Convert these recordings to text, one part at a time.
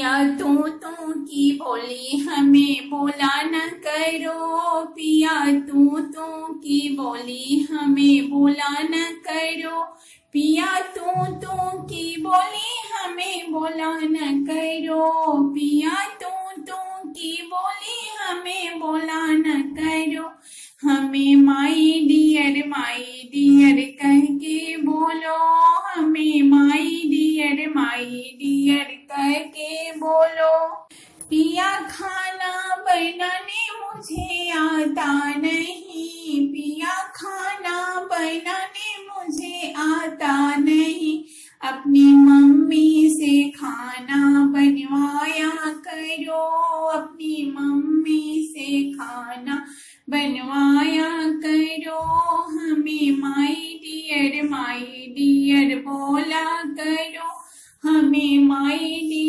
पिया तू की बोली हमें बोला न करो, पिया तू की बोली हमें बोला न करो, पिया तू की बोली हमें बोला न करो, पिया तू की बोली हमें बोला न करो। हमें माई डियर कह के बोलो, हमें माई डियर कह के बोलो। पिया खाना बनाने मुझे आता नहीं, पिया खाना बनाने मुझे आता नहीं, अपनी मम्मी से खाना बनवाया करो, अपनी मम्मी से खाना बनवाया करो। हमें माई डियर बोला करो, हमें माई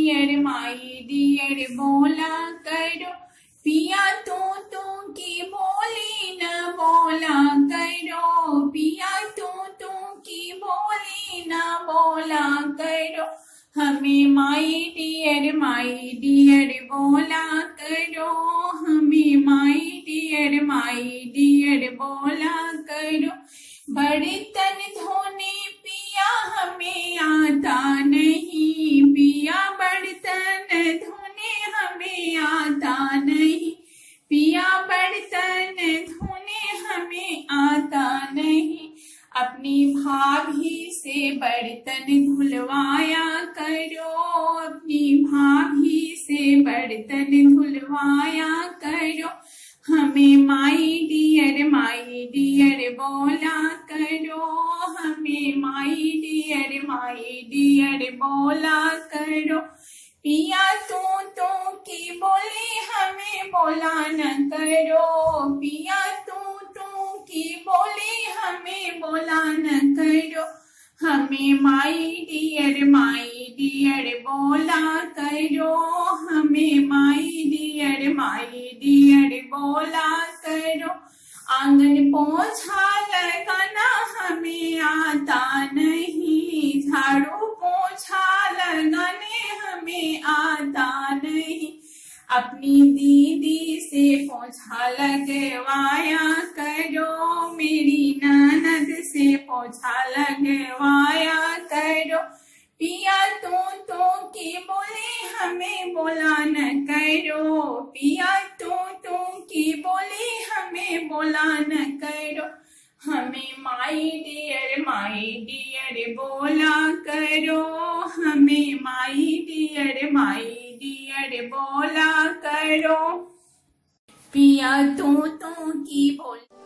डियर बोला करो। पिया तू की बोली न बोला करो, पिया तू की बोली न बोला करो। हमें माई डियर बोला करो, हमें माई डियर बोला करो। बर्तन धोने पिया हमें आता नहीं, पिया बर्तन धोने हमें आता नहीं, पिया बर्तन धोने हमें आता नहीं। अपनी भाभी से बर्तन धुलवाया करो, अपनी भाभी से बर्तन धुलवाया करो। हमें माई डियर बोला करो, हमें माई डियर बोला करो। पिया तू की बोली हमें बोला न करो, पिया तू की बोली हमें बोला न करो। हमें माई डियर बोला करो, हमें माई डियर बोला करो। आंगन पोछा लगाना हमें आता नहीं, झाड़ू पोछा लगाने हमें आता नहीं, अपनी दीदी से पोछा लगवाया करो, मेरी ननद से पोछा लगवाया करो। पिया तू की बोली हमें बोला न करो, पिया तू की बोली हमें बोला न करो। हमें माई डियर बोला करो, हमें माई डियर बोला करो। पिया तू की बोली